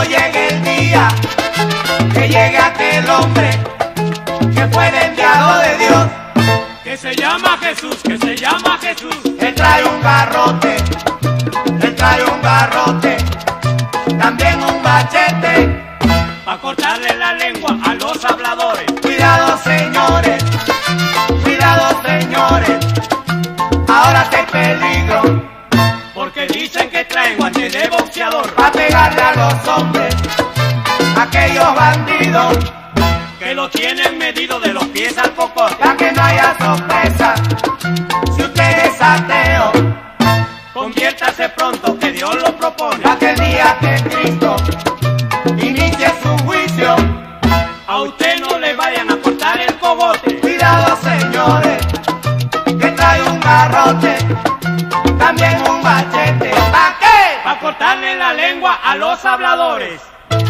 llegue el día, que llegue aquel hombre que fue el enviado de Dios, que se llama Jesús, que se llama Jesús. Él trae un garrote, él trae un garrote, también un machete, Pa' cortarle la lengua a los habladores. cuidado señores, ahora está en peligro, Porque dicen que traen guante de boxeador, pa' pegarle a los hombres, aquellos bandidos, que lo tienen medido de los pies al cocote. pa' que no haya sorpresa, si usted es ateo, Conviértase pronto que Dios lo propone. pa' que el día que Cristo inicie su juicio, A usted no le vayan a cortar el cogote. cuidado señores, que trae un garrote, también un machete, ¿pa' qué? Pa' cortarle la lengua a los habladores.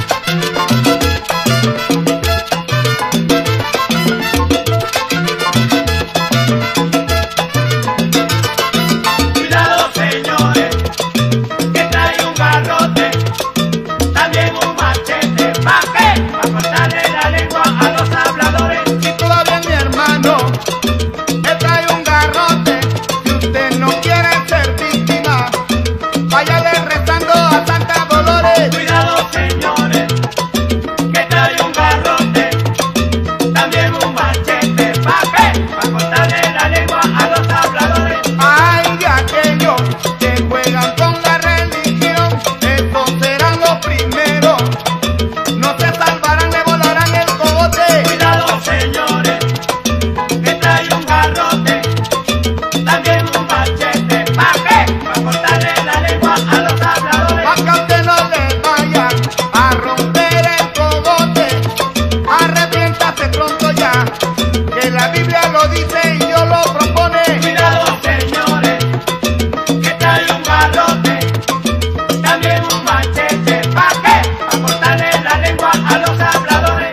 Cuidado señores, que trae un garrote, también un machete, ¿pa' qué? Pa' cortarle la lengua a los habladores. Y todavía mi hermano, él trae un garrote. Si usted no quiere ser víctima, váyale rezando a Santa Dolores. Cuidado señores, que trae un garrote, también un machete, ¿pa' qué? Pa' cortarle la lengua a los habladores. Ay, de aquellos que juegan con la religión, estos serán los primeros. No se salvarán, le volarán el cogote. Cuidado señores, que trae un garrote, también un machete, ¿pa' qué? Pa' cortarle la lengua a los habladores. Pa' que a usted no le vayan a romper el cogote. Arrepiéntase pronto ya, que la Biblia lo dice y Dios lo propone. Cuidado señores, que trae un garrote, también un machete, ¿pa' qué? Pa' cortarle la lengua a los habladores.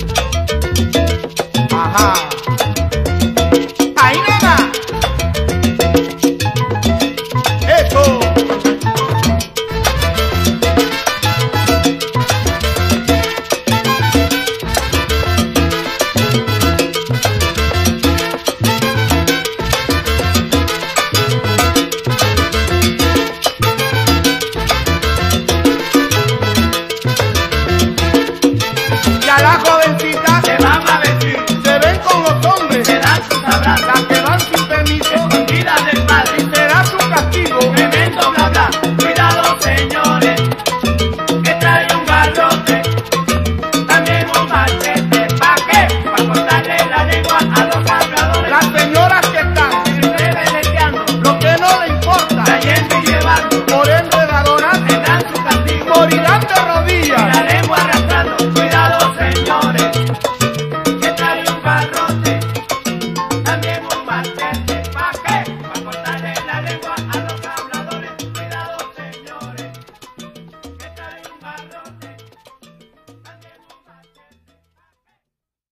Ajá. Ahí nada. Eso. Ya las jovencitas Se van a vestir, se ven con los hombres. se dan sus abrazos. Las que